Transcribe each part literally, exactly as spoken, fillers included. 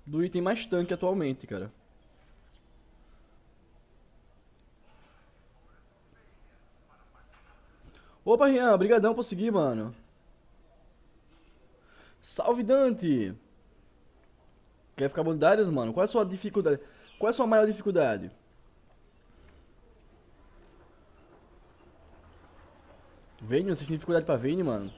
do item mais tanque atualmente, cara. Opa, Rian, brigadão por seguir, mano. Salve, Dante! Quer ficar bom de Darius, mano? Qual é a sua dificuldade? Qual é a sua maior dificuldade? Vayne, vocês têm dificuldade pra Vayne, mano?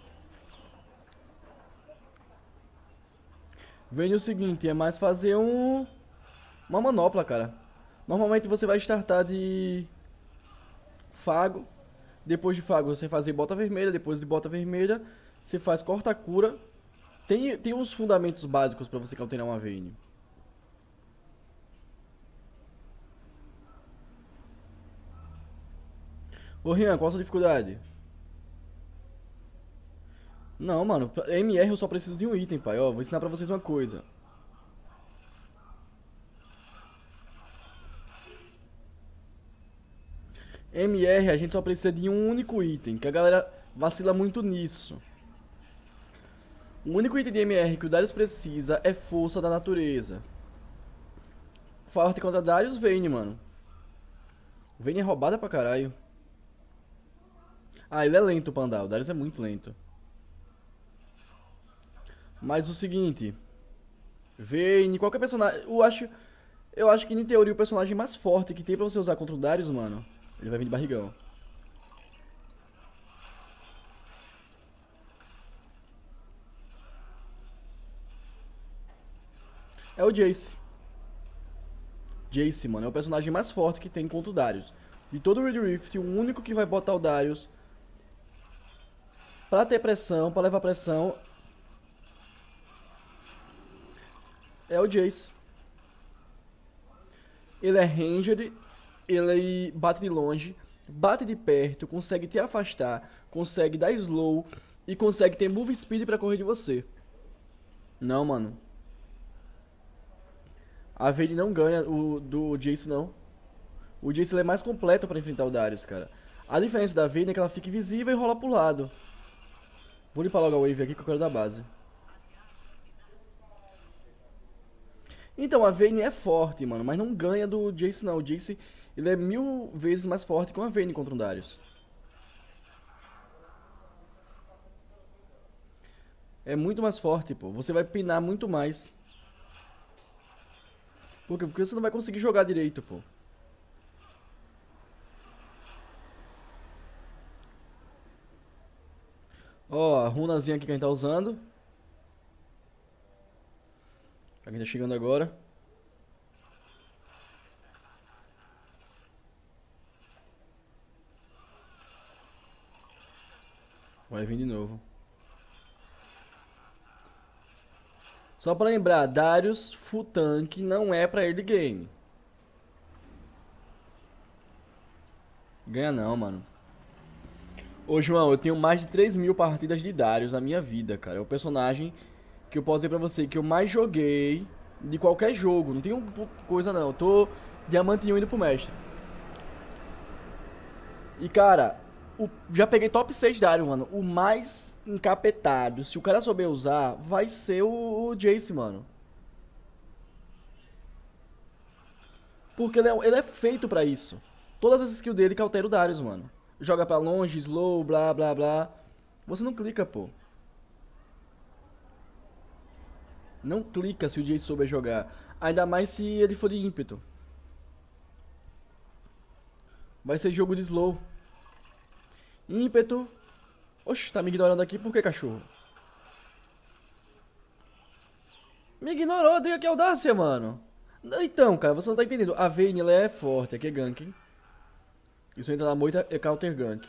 Vayne é o seguinte, é mais fazer um... uma manopla, cara. Normalmente você vai startar de... Fago. Depois de Fago você fazer bota vermelha. Depois de bota vermelha você faz corta-cura. Tem, tem uns fundamentos básicos pra você counterar uma Vayne. Ô Rian, qual a sua dificuldade? Não, mano, pra M R eu só preciso de um item, pai. Ó, vou ensinar pra vocês uma coisa. M R a gente só precisa de um único item, que a galera vacila muito nisso. O único item de M R que o Darius precisa é força da natureza. Forte contra Darius, Vayne, mano. Vayne é roubada pra caralho. Ah, ele é lento, o Pandal. O Darius é muito lento. Mas o seguinte... Vayne, qualquer personagem... Eu acho, eu acho que, em teoria, o personagem mais forte que tem pra você usar contra o Darius, mano... Ele vai vir de barrigão. É o Jace. Jace, mano, é o personagem mais forte que tem contra o Darius. De todo o Red Rift, o único que vai botar o Darius pra ter pressão, pra levar pressão, é o Jace. Ele é ranged, ele bate de longe, bate de perto, consegue te afastar, consegue dar slow e consegue ter move speed pra correr de você. Não, mano. A Vayne não ganha o do Jace, não. O Jace ele é mais completo pra enfrentar o Darius, cara. A diferença da Vayne é que ela fica invisível e rola pro lado. Vou limpar logo a wave aqui que eu quero dar base. Então, a Vayne é forte, mano, mas não ganha do Jace, não. O Jace, ele é mil vezes mais forte que uma Vayne contra um Darius. É muito mais forte, pô. Você vai pinar muito mais. Por quê? Porque você não vai conseguir jogar direito, pô. Ó, a runazinha aqui que a gente tá usando. A gente tá chegando agora. Vai vir de novo. Só pra lembrar, Darius full tank não é pra early game. Ganha não, mano. Ô, João, eu tenho mais de três mil partidas de Darius na minha vida, cara. É o personagem que eu posso dizer pra você que eu mais joguei de qualquer jogo. Não tem um- coisa não. Eu tô diamante um indo pro mestre. E, cara, o- já peguei top seis Darius, mano. O mais encapetado, se o cara souber usar, vai ser o, o Jace, mano. Porque ele é, ele é feito pra isso. Todas as skills dele cautera o Darius, mano. Joga pra longe, slow, blá, blá, blá. Você não clica, pô. Não clica se o Jace souber jogar. Ainda mais se ele for de ímpeto. Vai ser jogo de slow. Ímpeto. Oxe, tá me ignorando aqui por que, cachorro? Me ignorou, dei aqui audácia, mano. Então, cara, você não tá entendendo. A Vayne, ela é forte, aqui é gank. Isso entra na moita, é counter gank.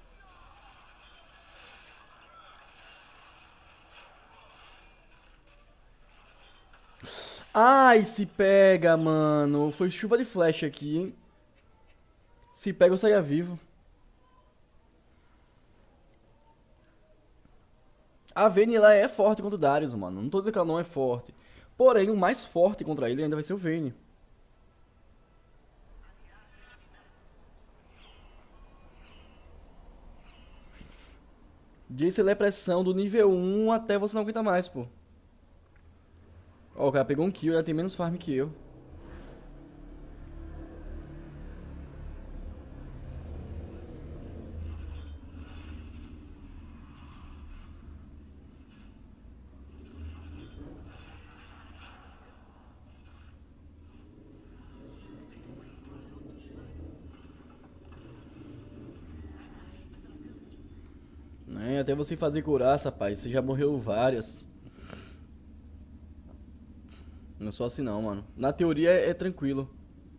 Ai, se pega, mano. Foi chuva de flash aqui, hein? Se pega, eu saia vivo. A Vayne, ela é forte contra o Darius, mano. Não tô dizendo que ela não é forte. Porém, o mais forte contra ele ainda vai ser o Vayne. Jace, ele é pressão do nível um até você não aguentar mais, pô. Ó, o cara pegou um kill, já tem menos farm que eu. É, até você fazer curaça, rapaz. Você já morreu várias. Não sou assim não, mano. Na teoria é, é tranquilo.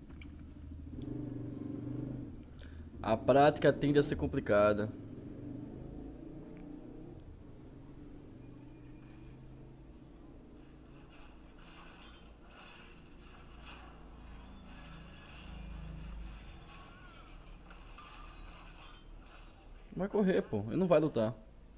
A prática tende a ser complicada. Vai correr, pô. Ele não vai lutar.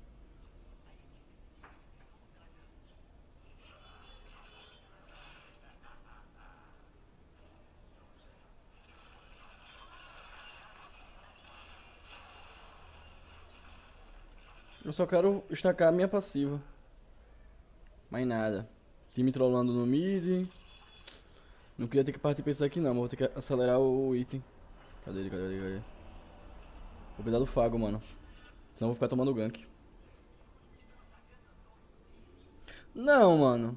Eu só quero estacar a minha passiva. Mais nada. Time trollando no mid. Não queria ter que partir pra isso aqui não, mas vou ter que acelerar o item. Cadê ele, cadê ele, cadê ele? Vou cuidar do Fago, mano. Senão eu vou ficar tomando gank. Não, mano.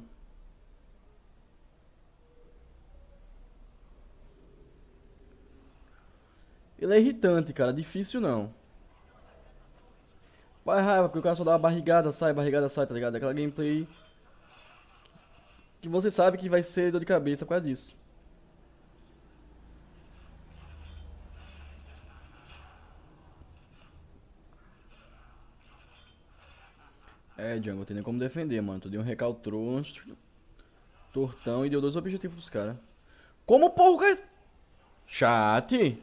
Ele é irritante, cara. Difícil não. Vai raiva, porque o cara só dá uma barrigada, sai, barrigada, sai, tá ligado? Aquela gameplay que você sabe que vai ser dor de cabeça por causa disso. É, Jungle, tem nem como defender, mano. Tu deu um recaltrou, tortão e deu dois objetivos pros caras. Como porra, cara? Chat.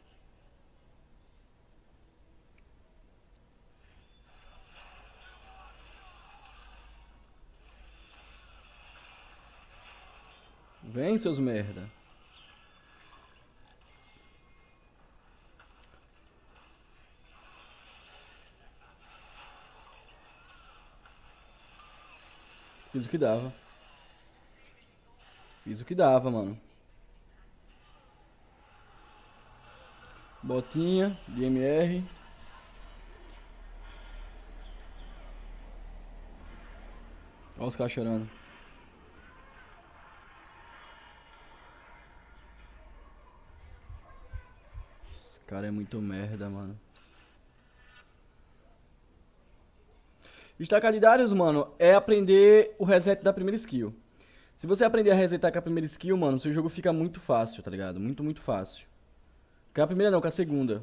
Vem, seus merda. Fiz o que dava. Fiz o que dava, mano. Botinha, de M R. Olha os caras chorando. Esse cara é muito merda, mano. Destacar de Darius, mano, é aprender o reset da primeira skill. Se você aprender a resetar com a primeira skill, mano, seu jogo fica muito fácil, tá ligado? Muito, muito fácil. Com a primeira não, com a segunda.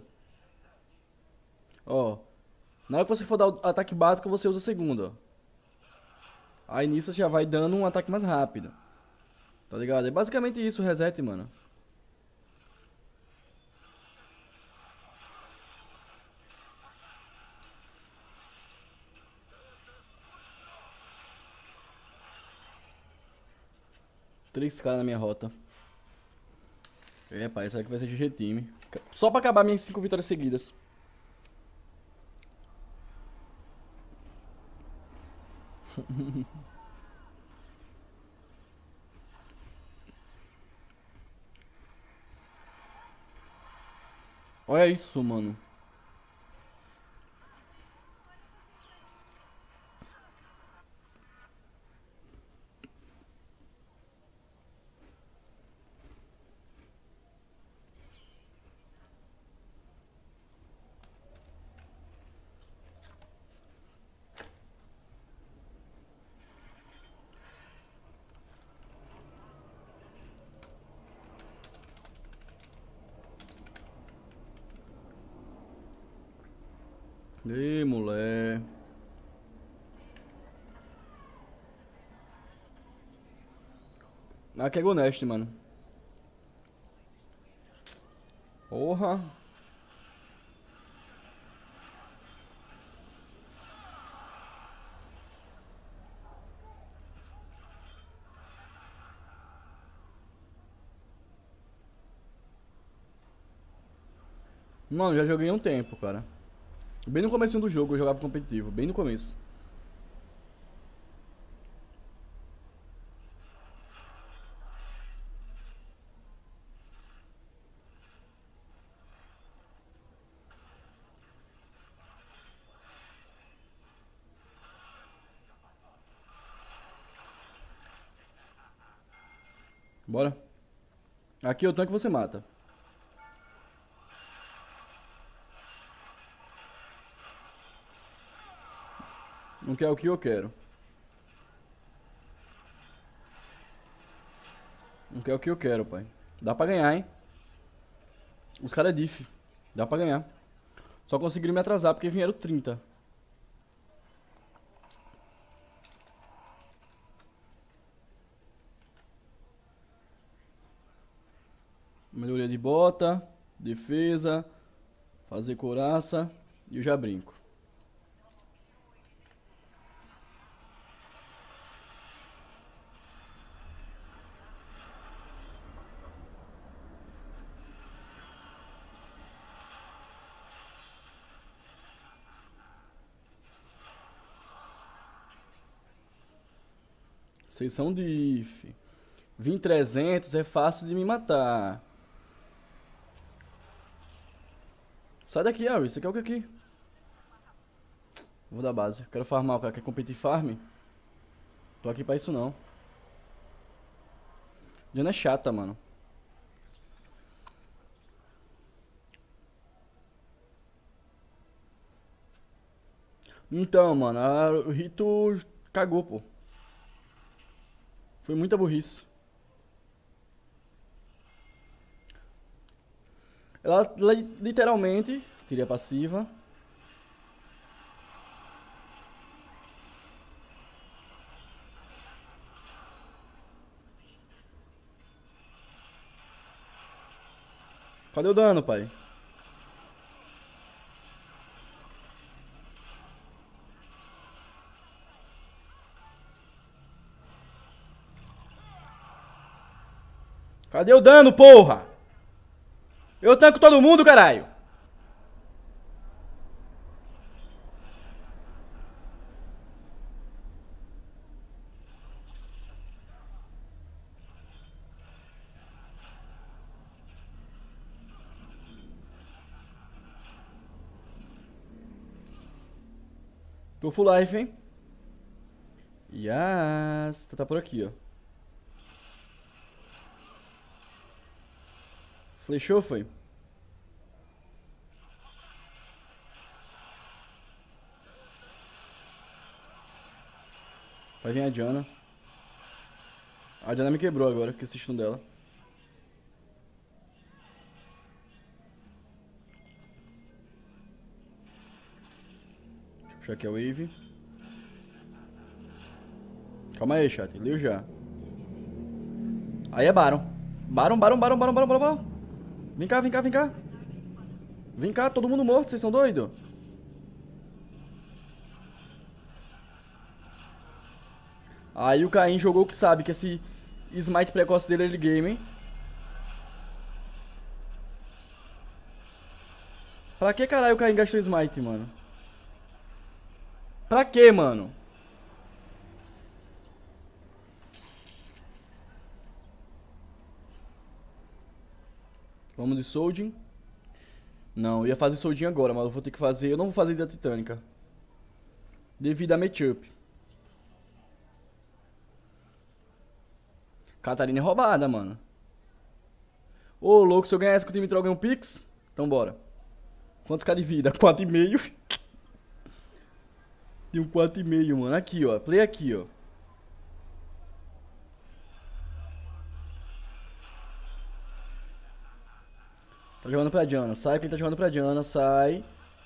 Ó. Na hora que você for dar o ataque básico, você usa a segunda, ó. Aí nisso você já vai dando um ataque mais rápido. Tá ligado? É basicamente isso o reset, mano. Três caras na minha rota. É, pai, será que vai ser G G time? Só pra acabar minhas cinco vitórias seguidas. Olha isso, mano. Ê, mulher. Aqui é Gonest, mano. Porra. Mano, já joguei há um tempo, cara. Bem no começo do jogo eu jogava competitivo, bem no começo. Bora. Aqui é o tanque você mata. Não quer o que eu quero. Não quer o que eu quero, pai. Dá pra ganhar, hein? Os caras é diff. Dá pra ganhar. Só conseguiram me atrasar porque vieram trinta. Melhoria de bota, defesa, fazer couraça e eu já brinco. Vocês são diff. Vim trezentos é fácil de me matar. Sai daqui, Ari. Você quer o que aqui? Vou dar base. Quero farmar. O cara quer competir farm? Tô aqui pra isso não. Diana é chata, mano. Então, mano, a, o Rito cagou, pô. Foi muita burrice. Ela literalmente teria passiva. Cadê o dano, pai? Cadê o dano, porra? Eu tanco todo mundo, caralho. Tô full life, hein? Yes. Tá por aqui, ó. Flechou, foi? Vai vir a Diana. A Diana me quebrou agora, que esse stun dela. Deixa eu puxar aqui a wave. Calma aí, chat. Leu já. Aí é Baron. Baron, Baron, Baron, Baron, Baron, Baron, Baron. Vem cá, vem cá, vem cá. Vem cá, todo mundo morto, vocês são doidos? Aí o Caim jogou o que sabe, que esse smite precoce dele é early game, hein? Pra que caralho o Caim gastou smite, mano? Pra que, mano? Vamos de Soldin. Não, eu ia fazer Soldin agora, mas eu vou ter que fazer... Eu não vou fazer da Titânica. Devido a matchup. Catarina é roubada, mano. Ô, louco, se eu ganhar essa com o time troca um Pix? Então bora. Quantos K de vida? quatro e meio. Tem um quatro e meio, mano. Aqui, ó. Play aqui, ó. Tá jogando pra Diana. Sai quem tá jogando pra Diana. Sai.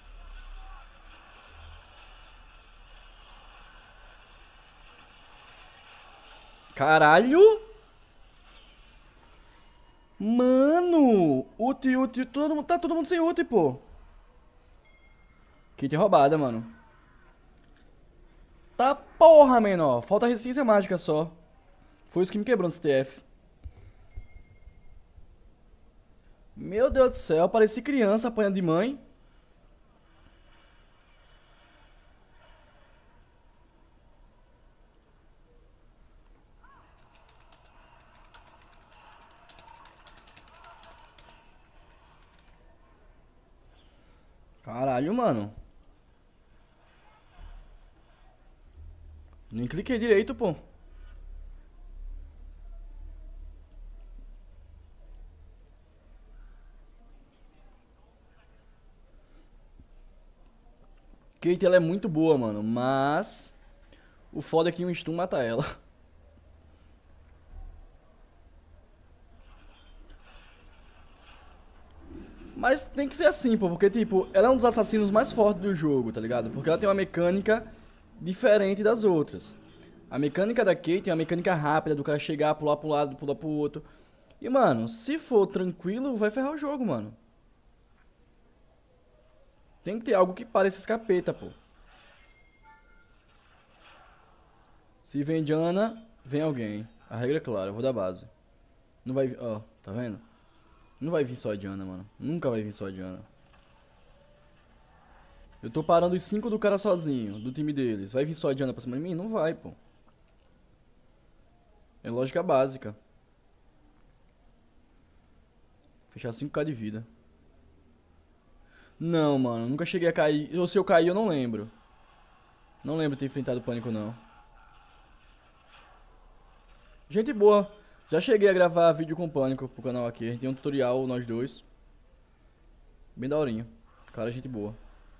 Caralho. Mano. Ult, ult. Todo, mundo- tá todo mundo sem ult, pô. Kit roubada, mano. Tá porra, menor. Falta resistência mágica só. Foi isso que me quebrou no C T F. Meu Deus do céu, pareci criança apanhando de mãe. Caralho, mano. Nem cliquei direito, pô. Kate, ela é muito boa, mano, mas o foda é que um stun mata ela. Mas tem que ser assim, pô, porque, tipo, ela é um dos assassinos mais fortes do jogo, tá ligado? Porque ela tem uma mecânica diferente das outras. A mecânica da Kate é uma mecânica rápida, do cara chegar, pular pra um lado, pular pro outro. E, mano, se for tranquilo, vai ferrar o jogo, mano. Tem que ter algo que pareça escapeta, pô. Se vem Diana, vem alguém. A regra é clara, eu vou dar base. Não vai vir, ó, tá vendo? Não vai vir só a Diana, mano. Nunca vai vir só a Diana. Eu tô parando os cinco do cara sozinho, do time deles. Vai vir só a Diana pra cima de mim? Não vai, pô. É lógica básica. Fechar cinco k de vida. Não, mano, nunca cheguei a cair. Ou se eu caí, eu não lembro. Não lembro de ter enfrentado pânico, não. Gente boa. Já cheguei a gravar vídeo com pânico pro canal aqui. A gente tem um tutorial, nós dois. Bem daorinho. Cara, gente boa.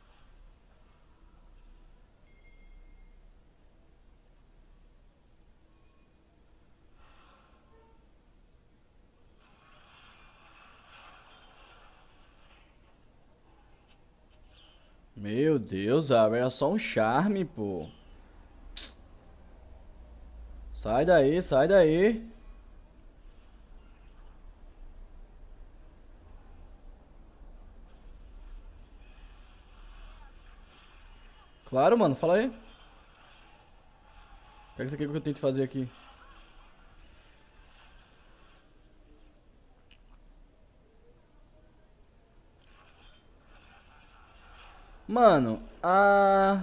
Meu Deus, Abra, era só um charme, pô. Sai daí, sai daí. Claro, mano, fala aí. O que é que você quer que eu tente fazer aqui? Mano, a...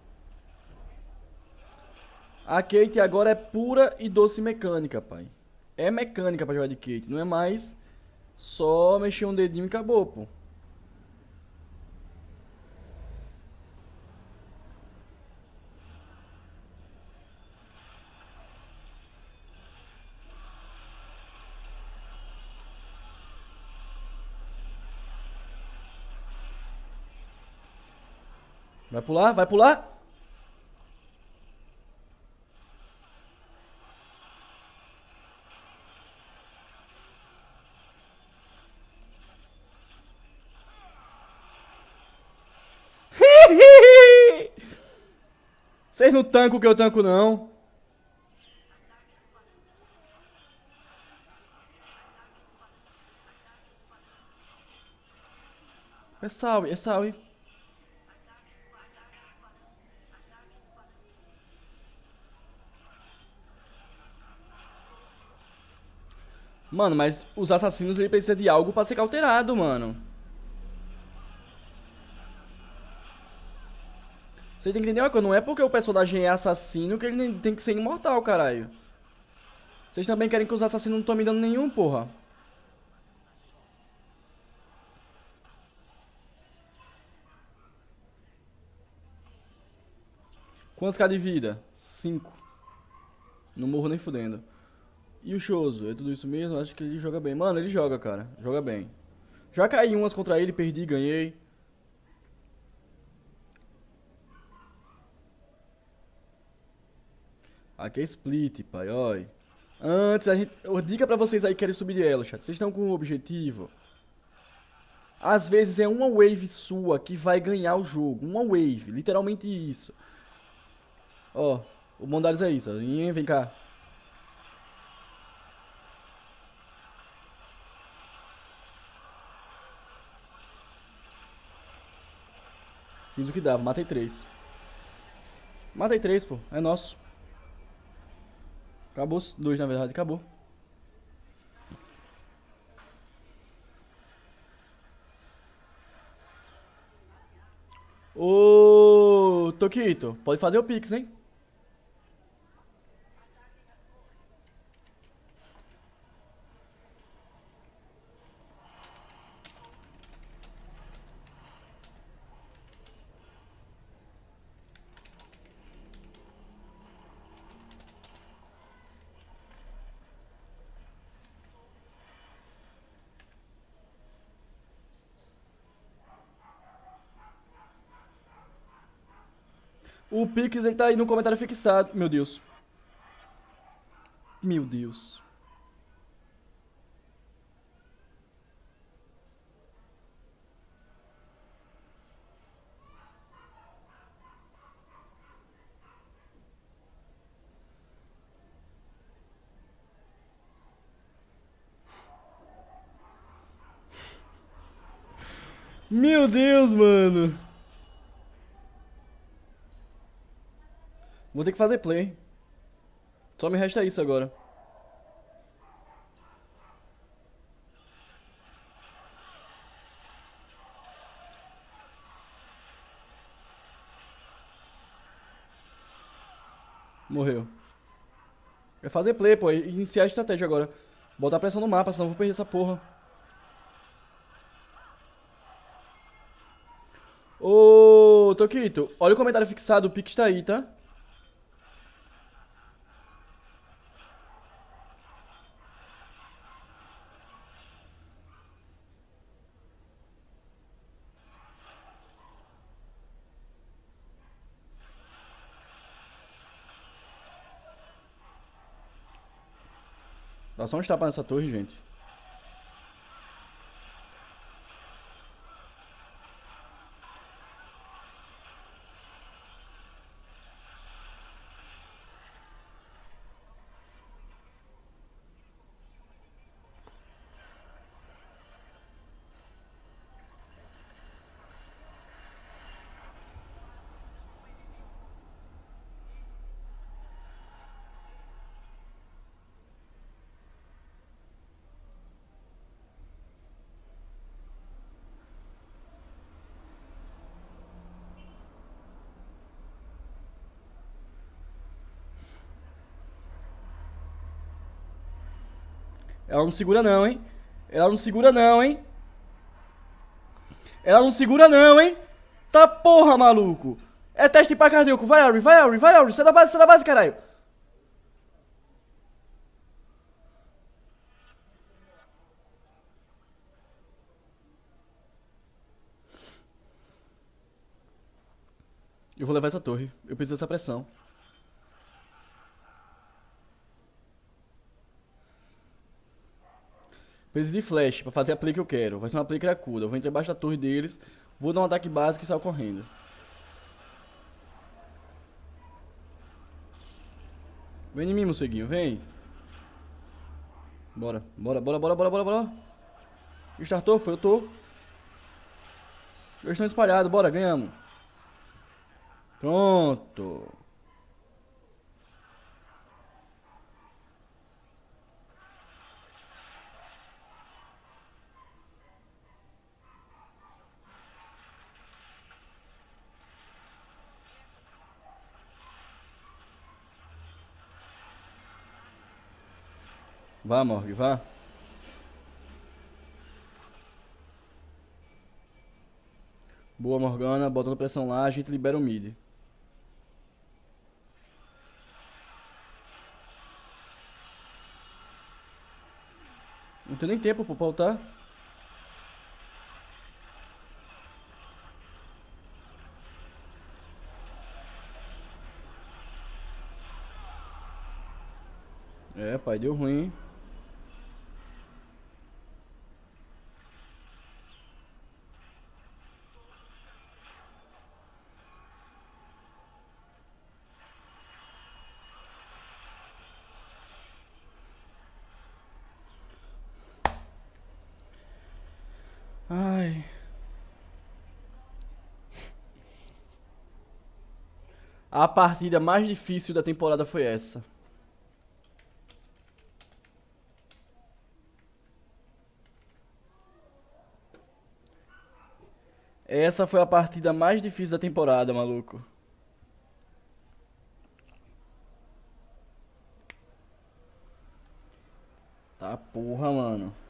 A Kate agora é pura e doce mecânica, pai. É mecânica pra jogar de Kate, não é mais só mexer um dedinho e acabou, pô. Vai pular? Vai pular? Vocês não tancam o que eu tanco, não. É salve, é salve. Mano, mas os assassinos ele precisa de algo pra ser cauterado, mano. Você tem que entender uma coisa, não é porque o personagem é assassino que ele tem que ser imortal, caralho. Vocês também querem que os assassinos não estão me dando nenhum, porra. Quantos K de vida? cinco. Não morro nem fudendo. E o Choso? É tudo isso mesmo? Acho que ele joga bem. Mano, ele joga, cara. Joga bem. Já caí umas contra ele, perdi, ganhei. Aqui é split, pai, oi. Antes, a gente... Dica pra vocês aí que querem subir de elo, chat. Vocês estão com um objetivo. Às vezes é uma wave sua que vai ganhar o jogo. Uma wave, literalmente isso. Ó, o Mondaris é isso. Ó. Vem cá. Fiz o que dava, matei três. Matei três, pô. É nosso. Acabou, dois na verdade, acabou. Ô, Toquito, pode fazer o Pix, hein? O Pix, ele tá aí no comentário fixado. Meu Deus. Meu Deus. Meu Deus, mano. Vou ter que fazer play. Só me resta isso agora. Morreu. É fazer play, pô. E iniciar a estratégia agora. Botar pressão no mapa, senão eu vou perder essa porra. Ô, Toquito, olha o comentário fixado. O Pix tá aí, tá? Dá só uns tapas nessa torre, gente. Ela não segura não, hein? Ela não segura não, hein? Ela não segura não, hein? Tá porra, maluco. É teste pra cardíaco. Vai, Auri, vai, Auri, vai, Auri. Sai da base, sai da base, caralho. Eu vou levar essa torre. Eu preciso dessa pressão. Preciso de flash pra fazer a play que eu quero. Vai ser uma play cracuda. Eu vou entrar embaixo da torre deles. Vou dar um ataque básico e sair correndo. Vem em mim, morceguinho, vem. Bora, bora, bora, bora, bora, bora, bora. Startou? Foi, eu tô. Eles estão espalhados, bora, ganhamos. Pronto. Vá, Morg, vá. Boa, Morgana. Botando pressão lá, a gente libera o mid. Não tem nem tempo pra pautar. É, pai, deu ruim, hein? Ai. A partida mais difícil da temporada foi essa. Essa foi a partida mais difícil da temporada, maluco. Tá porra, mano.